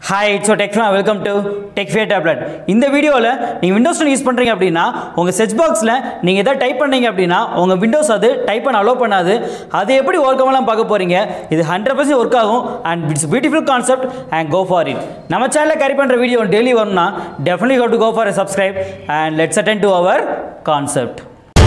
Hi, it's Tech Fan. Welcome to Tech Fair Tablet. In this video, you Windows use பண்றீங்க அப்படினா உங்க search boxல நீங்க எதை type பண்ணீங்க அப்படினா உங்க Windows அது டைப் பண்ண அலோ பண்ணாது. அது எப்படி வர்க் ஆகலாம் பார்க்க போறீங்க. இது 100% வர்க் ஆகும் and it's a beautiful concept and go for it. நம்ம சேனல்ல கேரி பண்ற வீடியோ டெய்லி வரணும்னா definitely have to go for a subscribe and let's attend to our concept.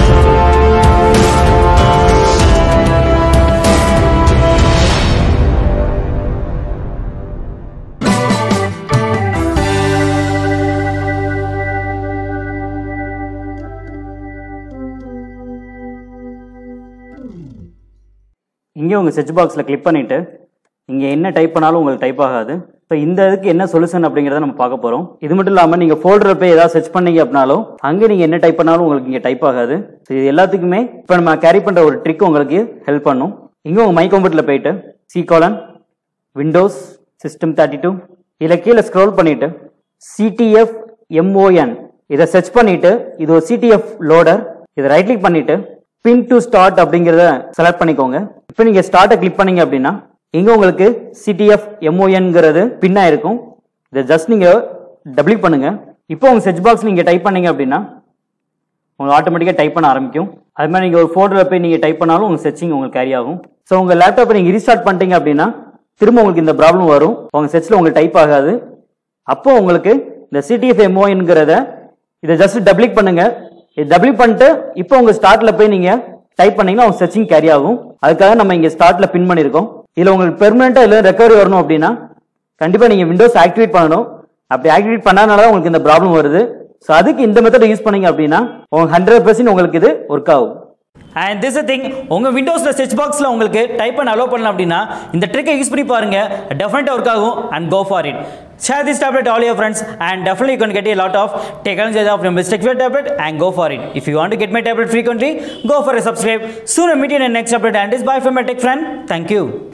இங்கே உங்கள் செர்ச் பாக்ஸில் கிளிக் பண்ணிவிட்டு இங்கே என்ன டைப் பண்ணாலும் உங்களுக்கு டைப் ஆகாது. இப்போ இந்த இதுக்கு என்ன சொல்யூஷன் அப்படிங்கிறத நம்ம பார்க்க போகிறோம். இது மட்டும் இல்லாமல் நீங்கள் ஃபோல்டரில் போய் ஏதாவது சர்ச் பண்ணீங்க அப்படின்னாலும் அங்கே நீங்கள் என்ன டைப் பண்ணாலும் உங்களுக்கு இங்கே டைப் ஆகாது. ஸோ இது எல்லாத்துக்குமே இப்போ நம்ம கேரி பண்ணுற ஒரு ட்ரிக் உங்களுக்கு ஹெல்ப் பண்ணும். இங்கே உங்கள் மை கம்ப்யூட்டரில் போயிட்டு Windows System 32 இதில் கீழே ஸ்க்ரோல் பண்ணிவிட்டு CTF-MON இதை சர்ச் பண்ணிவிட்டு இது ஒரு CTF லோடர். இதை ரைட் கிளிக் பண்ணிவிட்டு பின் டு ஸ்டார்ட் அப்படிங்கிறத செலக்ட் பண்ணிக்கோங்க. இப்போ நீங்கள் ஸ்டார்ட்டை கிளிக் பண்ணீங்க அப்படின்னா இங்கே உங்களுக்கு CTF-MONங்கிறது பின்னாக இருக்கும். இதை ஜஸ்ட் நீங்கள் டபுள் கிளிக் பண்ணுங்க. இப்போ உங்கள் செர்ச் பாக்ஸ் நீங்கள் டைப் பண்ணீங்க அப்படின்னா உங்களுக்கு ஆட்டோமேட்டிக்காக டைப் பண்ண ஆரம்பிக்கும். அது மாதிரி நீங்கள் ஒரு ஃபோல்டரில் போய் நீங்கள் டைப் பண்ணாலும் உங்கள் செர்ச்சிங் உங்களுக்கு கேரி ஆகும். ஸோ உங்கள் லேப்டாப்பை நீங்கள் ரீஸ்டார்ட் பண்ணிட்டீங்க அப்படின்னா திரும்ப உங்களுக்கு இந்த ப்ராப்ளம் வரும். உங்கள் செர்ச்சில் உங்களுக்கு டைப் ஆகாது. அப்போ உங்களுக்கு இந்த CTF-MONங்கிறத இதை ஜஸ்ட் டபுள் கிளிக் பண்ணுங்க. இது டபுள் பண்ணிட்டு இப்போ உங்க ஸ்டார்ட்ல போய் நீங்க டைப் பண்ணீங்கன்னா உங்க சர்ச்சிங் கேரி ஆகும். அதுக்காக நம்ம இங்க ஸ்டார்ட்ல பின் பண்ணிருக்கோம். இதுல உங்களுக்கு பெர்மனண்டா இல்ல ரெக்கவரி வரணும் அப்படின்னா கண்டிப்பா நீங்க விண்டோஸ் ஆக்டிவேட் பண்ணணும். அப்படி ஆக்டிவேட் பண்ணாதனால உங்களுக்கு இந்த ப்ராப்ளம் வருது. ஸோ அதுக்கு இந்த மெத்தட் யூஸ் பண்ணீங்க அப்படின்னா 100% உங்களுக்கு இது ஒர்க் ஆகும். And this is the thing, உங்க விண்டோஸ்ல search boxல உங்களுக்கு டைப் பண்ண அலோ பண்ணலாம் அப்படின்னா இந்த ட்ரிக்கை யூஸ் பண்ணி பாருங்க. டெஃபினட்டா ஒர்க் ஆகும் and go for it. Share this tablet to all your friends and definitely you can get a lot of technology from this Tech Fair tablet and go for it. If you want to get my tablet frequently, go for a subscribe. Soon I'll meet you in the next tablet and this bye from my tech friend. Thank you.